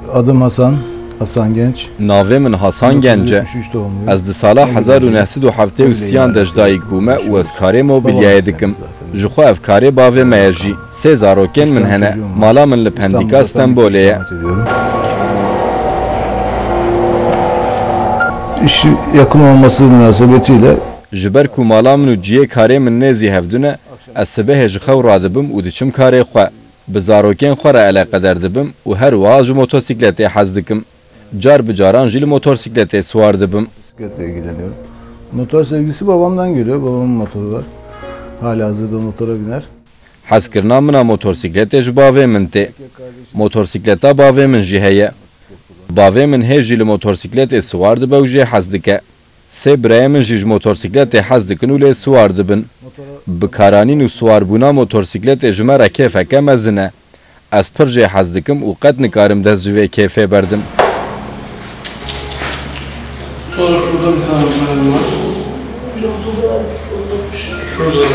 Adım Hasan Genç. Navê min Hasan Genc e. Ez di sala 1973 de ji dayîk bûme û ez karê mobilyayê dikim. Ji xwe ev karê bavê me ye jî. Sê zarokên min hene. Mala min li Pendîka Stenbolê ye. İş yakın olması münasebetiyle Ji ber ku mala min û ciyê karê min nêzî hevdune, ez sibehê ji xew radibim û diçim karê xwe. Bi zarokên xwe re eleqeder dibim û her wiha ji motosikletê hez dikim. Car bi caran jî li motosikletê swar dibim. Motosikletle ilgileniyorum. Motor sevgisi babamdan geliyor. Babamın motoru var. Halihazırda motora biner. Hezkirina min a motosikletê ji bavê min tê. Motorsikleta bavê min jî heye. Bavê min hê jî li motosikletê swar dibe û jê hez dike. Sê birayê min jî ji motosikletê hez dikin û lê swar dibin. Bi karanîn û swarbûna motosikletê ji me re kêfeke mezin e. Ez pir jê hez dikim û qet nikarim dest ji vê kêfê berdim. Sonra şurada bir tane mermi var. Şurada.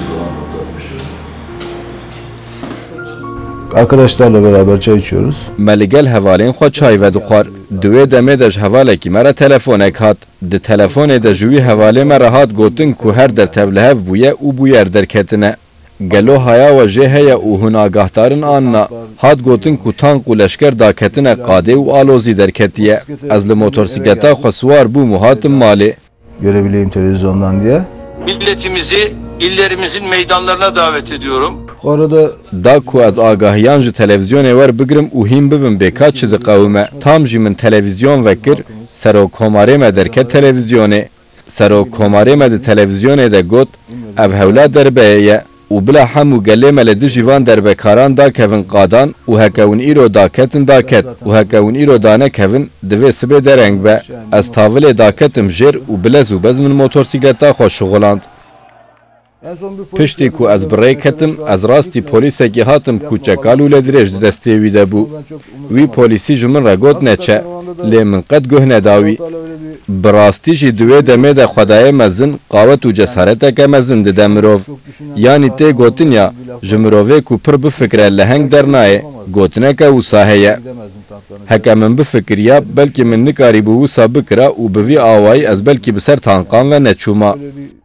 Arkadaşlarla beraber çay içiyoruz. Me li gel hevalên xwe çay ve dixwar. Di wê demê de ji hevalekî me re telefonek hat. Di telefonê de ji wî hevalê me re hat gotin ku her der tevlihev bûye û bû yer derketine. Gelo haya we jê heye û hûn agahtarin anna. Hat gotin ku tank û leşker daketine qadê û alozî derketiye. Ez li motorsikleta xwe swar bûm û hatim malê. Görebileyim televizyondan diye. Milletimizi illerimizin meydanlarına davet ediyorum. O arada Da ku ez agahiyan ji televizyonê wer bigirim û hîn bibim bêka çi diqewime. Tam jî min televizyon vekir, serokkomarê me derket televizyonê. Serokkomarê me di televizyonê de got, ev hewla derbeyê ye û bila hemû gelê me li dijî van derbekaran dakevin qadan û hekewin îro daketin daket û hekewin îro danekevin divê sibê dereng be. Ez tavilê daketim jêr û bilez û bez min motorsikleta xwe şigoland. Piştî ku ez bi rê ketim, ez rastî polîsekî hatim ku çekal û ledirêj di destê wî de bû. Wî polîsî ji min re got neçe, lê min qet guh nedawî. Bi rastî jî di wê demê de xwedayê mezin, qawet û cesareteke mezin dide mirov. Yanî tê gotin ya, ji mirovê ku pir bifikre leheng dernayê, gotineke wisa heye. Heke min bifikiriya, belkî min nikarîbû wisa bikira û bi vî awayî ez belkî bi ser tanqan ve neçûma.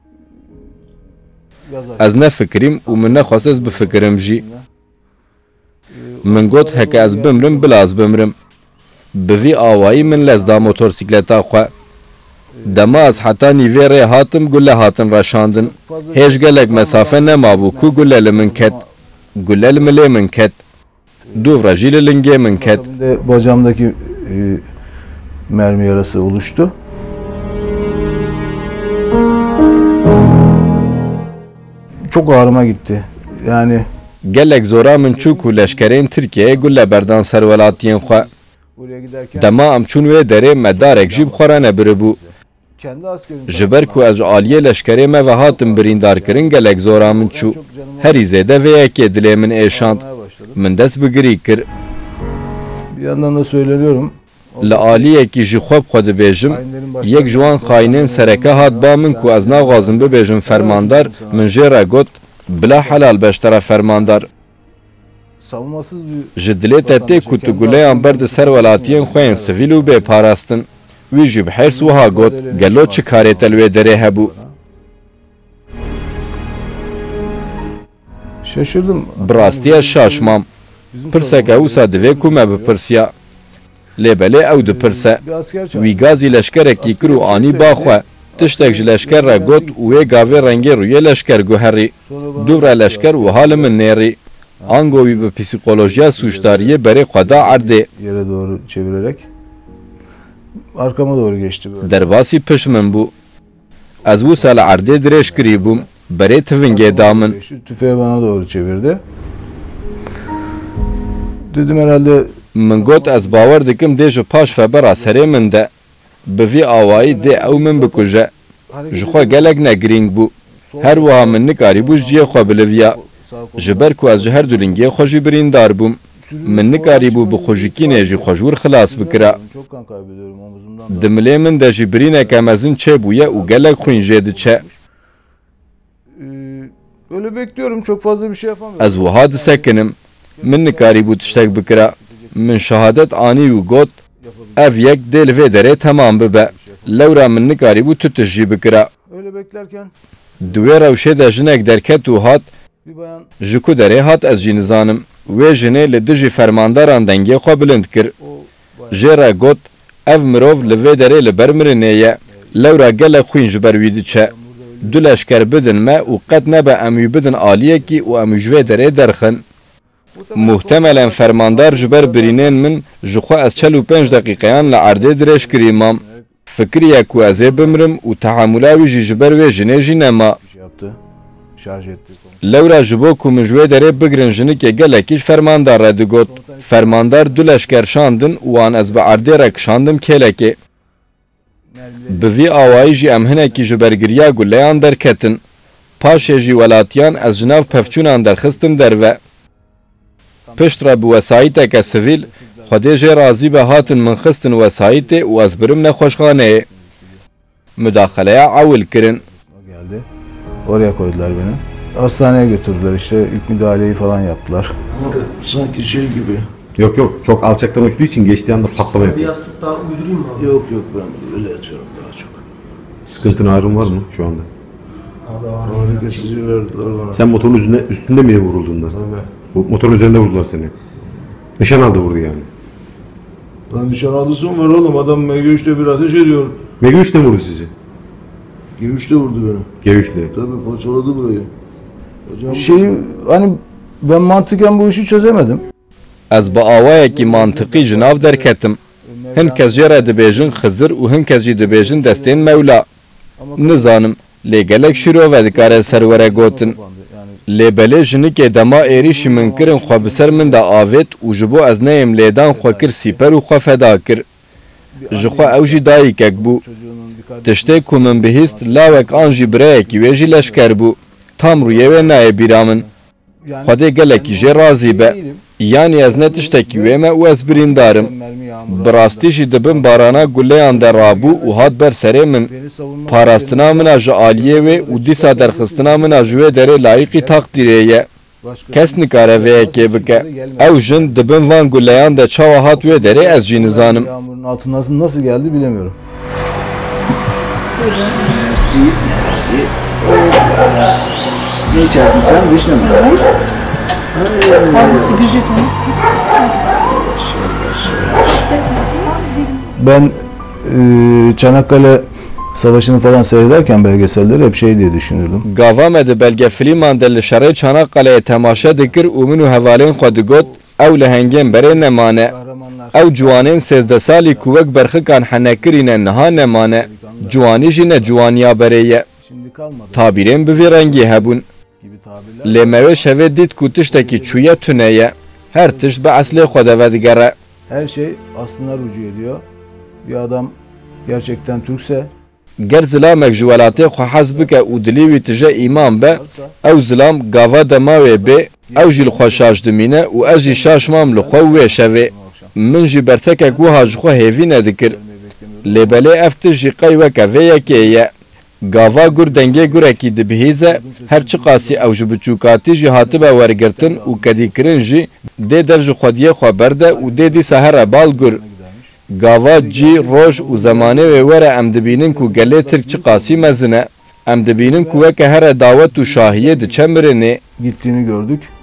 Ez nefikirîm û min nexwast ez bifikirim jî. Min got heke ez bimrim bilaz bimrim. Bi vî awayî min lez da motorsikleta xwe. Dema ez heta nîvê rê hatim gule hatin reşandin. Hêj gelek mesafe nemabû ku gule li min ket. Gule li milê min ket. Duvra jî li lingê min ket. Bacağımdaki mermi yarası oluştu. Çok ağrıma gitti. Yani gelek zora min çû ku leşkerên Tirkiyeyê gule berdan ser welatiyên xwe. Dema em çûn wê derê me darek jî bixwe re nebiribû. Ji ber ku ez ji aliyê leşkerê me ve hatim birîndarkirin gelek zora min çû. Herî zêde vê yekê dilê min êşand. Min dest bi girî kir. Bir yandan da söyleniyorum. Li aliyekî jî xwe bixwe dibêjim, yek ji wan xaynên sereke hat ba min ku ez naxwazim bibêjim fermandar, min jê re got, bila helal beştera fermandar. Ji dilê te tê ku tu guleyan ber di ser welatiyên xwe yên sivîl û bêparastin. Wî jî bi hêrs wiha got, gelo çi karê te li wê derê hebû. Şaşırdım. Bi rastî ez şaşmam. Pirseke wisa divê ku me bipirsiya. Lêbelê ew dipirse. Wî gazî leşkerekî kir û anî baxwe. Tiştek ji leşker re got û wê gavê rengê rûyê leşker guherî. Duvra leşker wiha li min nêrî. Ango wî bi psikolojiya sûcdariyê berê xwe da erdê. Yere doğru çevirerek arkama doğru geçti böyle. Derbasî piş min bû. Ez wisa li erdê dirêj kirî bûm. Berê tivingê da min. Tüfeği bana doğru çevirdi. Dedim herhalde min got ez bawer dikim dê ji paş vebera serê min de. Bi vî awayî dê ew min bikuje. Ji xwe gelek ne girîng bû. Her wiha min nikarîbû ciyê xwe biliviya. Ji ber ku ez ji her du lingê xwe jî birîndar bûm. Min nikarîbû bi xwişikînê jî xwejwir xilas bikira. Di milê min de jî birîneke mezin çêbûye û gelek xwîn jê diçe. Öyle bekliyorum, çok fazla bir şey yapamıyorum. Ez wiha disekinim. Min nikarîbû tiştek bikira. min şehadet anî û got ev yek dê li vê derê temam bibe. Lewra min nikarîbû tu tişt jî bikira. Öyle beklerken Di wê rewşê de jinek derket û hat bir bayan ji ku derê hat ez jî nizanim. Wê jinê li dijî fermandaran dengê xwe bilind kir. o bayan Jê re got ev mirov li vê derê li ber mirinê ye. Lewra gelek xwîn ji ber wî diçe. Du leşker bidin me û qet nebe em wî bidin aliyekî û em ji vê derê derxin. Muhtemelen fermandar ji ber birînên min ji xwe ez 45 deqîqeyan li erdê dirêj kirî mam. Fikriye ku ez ê bimirim û tehamûla wî jî ji ber wê jinê jî nema. bir şey yaptı. Şarj etti. Lewra ji bo ku min ji wê derê bigirin jinikê gelekî ji fermandar re digot. Fermandar du leşker şandin û wan ez bi erdê re kişandim kêlekê. Bi vî awayî jî em hinekî ji bergiriya guleyan derketin. Paşê jî welatiyan ez ji nav pevçûnan derxistim derve. Piştre bi wesayîteke sivîl Xwedê jê razî be hatin min xistin wesayîtê û ez birim nexweşxaneyê. Müdaxeleya ewil kirin. O geldi. Oraya koydular beni. Hastaneye götürdüler işte ilk müdahaleyi falan yaptılar. Sanki şey gibi. Yok yok, çok alçaktan uçtuğu için geçtiği anda patlama Bir yapıyor. yastık daha uydurayım mı abi? Yok ben öyle yatıyorum daha çok. Sıkıntın, ağrın var mı şu anda? Ağrı kesici verdiler bana. Sen motorun üstünde mi vuruldun da? Tabii. Bu motorun üzerinde vurdular seni. Nişan aldı vurdu yani. Lan nişan aldısı mı var oğlum? Adam G3'te bir ateş ediyor. MG3 de vurdu sizi. G3'te vurdu beni. G3'le. Tabii parçaladı burayı. Hocam hani ben mantıken bu işi çözemedim. Ez bi awayekî mantıqî ji nav derketim. Hin kes jê re dibêjin Xizir û hin kes jî dibêjin destên Mewla. Nizanim lê gelek şîrove dikare ser were gotin. Lêbelê jinikê dema êrişî min kirin xwe bi ser min de avêt û ji bo ez neyêm lêdan xwe kir sîper û xwe feda kir. Ji xwe ew jî dayîkek bû. Tiştê ku min bihîst lawek an jî birayekî wê jî leşker bû. Tam rûyê wê nayê bîra min. Xwedê gelekî jê razî be. Yani ez ne tiştekî wê me û ez birîndarim. Bi rastî jî dibin barana guleyan de rabû û hat ber serê min. Parastina mina ji aliyê wê û dîsa derxistina mina ji wê derê layıqî takdîrê ye. Kes nikare vê yekê bike. Ew jin dibin van guleyan de çawa hat wê derê ez jî nizanim. Yağmurun altından nasıl geldi bilemiyorum. Merci, merci. Ne içersin sen? Vişne mi? Hangisi güzel onu? Ben Çanakkale Savaşı'nı falan seyrederken belgeselleri hep şey diye düşünürdüm. Gava me di belgefilîman de li şerê Çanakkale'ye temaşa dikir û min û hevalên xwe digot ew li hengên berê nemane. Ew ciwanên sêzde salî ku wek berxikan henekirîne niha nemane. Ciwanî jî ne ciwaniya berê ye. Şimdi kalmadı Tabîrên bi vê rengî hebûn. gibi tabirler. Lê me wê şevê dît ku tiştekî çûye tune ye. Her tişt bi eslê xwe de vedigere. Her şey aslına rücu ediyor. Bir adam gerçekten Türkse Ger zilamek ji welatê xwe hez bike û dilê wî tije îman be, ew zilam gava dema wê bê, ew jî li xwe şaş dimîne û ez jî şaş mam li xwe wê şevê. Min jî bertekek wiha ji xwe hêvî nedikir. Lêbelê ev tişt jî qey weke vê yekê ye. Gava gur dengê gurekî dibihîze, her çi qasî ew ji biçûkatî jî hatibe wergirtin û kedîkirin jî dê dev ji xwediyê xwe berde û dê dîsa here bal gur. Gava cî roj û zemanê wê were em dibînin ku gelê Tirk çi qasî mezin e. Em dibînin ku weke here dawet û şahiyê diçe mirinê. gittiğini gördük.